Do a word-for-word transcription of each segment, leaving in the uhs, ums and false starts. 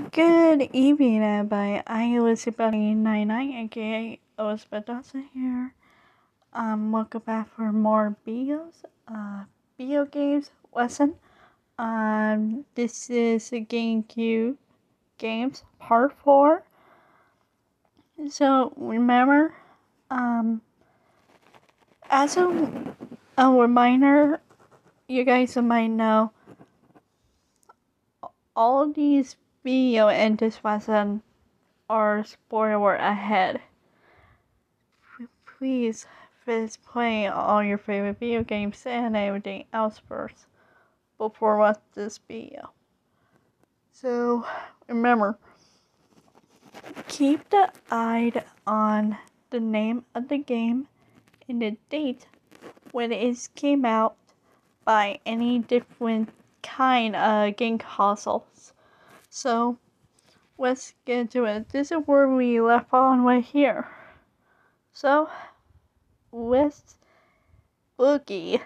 Good evening, everybody. I'm Elizabeth ninety-nine, aka Elizabeth Dawson here. Um, welcome back for more videos. Uh, video games lesson. Um, this is a GameCube games part four. So remember, um, as a, a reminder, you guys might know all of these video and this lesson are spoiler ahead. Please finish playing all your favorite video games and everything else first before watching this video. So remember, keep the eye on the name of the game and the date when it came out by any different kind of game consoles. So let's get into it. This is where we left on right here. So let's boogie.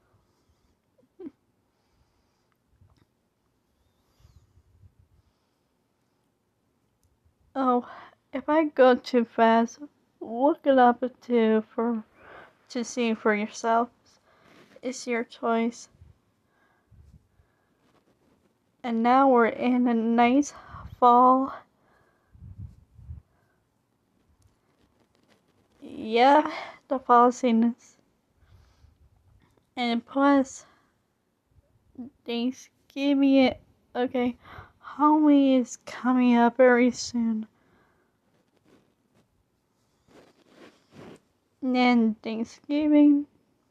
Oh, if I go too fast, look it up too for to see for yourself. It's your choice. And now we're in a nice fall. Yeah, the fall season. And plus, Thanksgiving. Okay, Halloween is coming up very soon. And then Thanksgiving.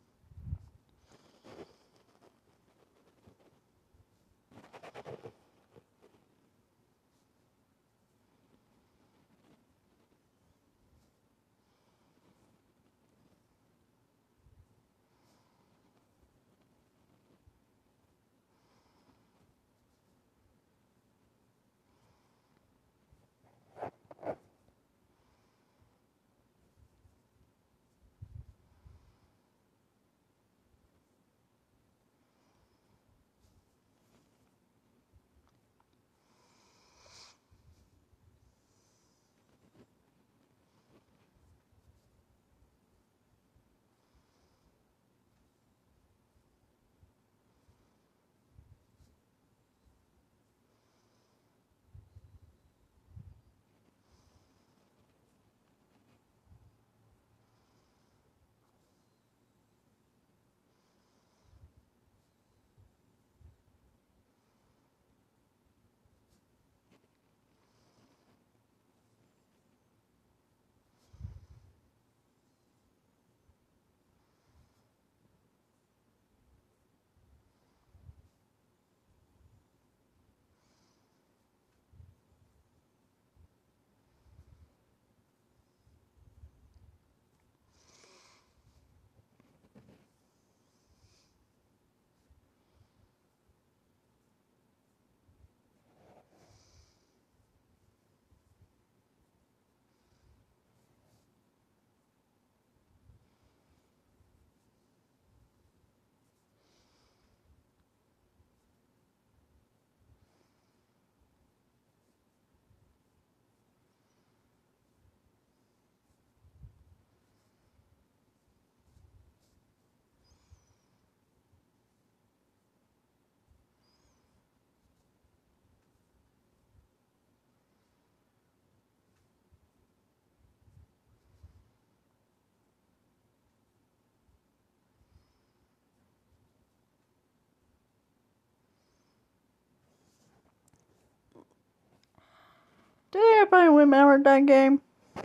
Do everybody remember that game?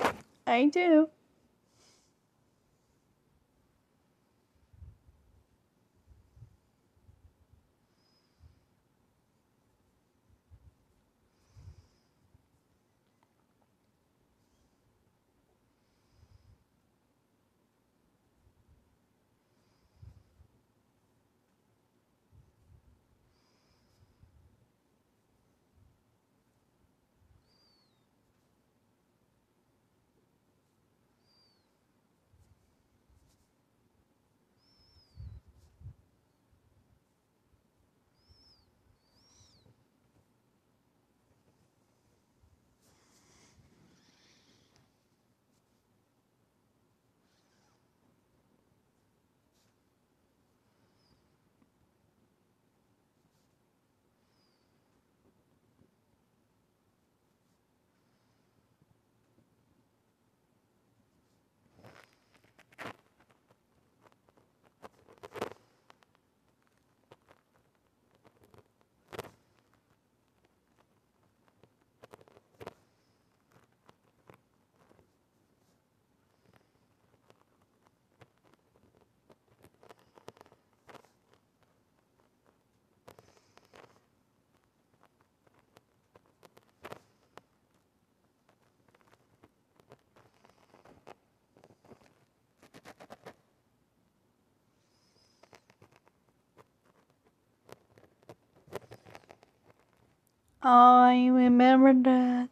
I do. I remember that.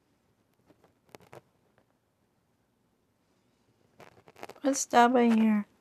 What's that right here?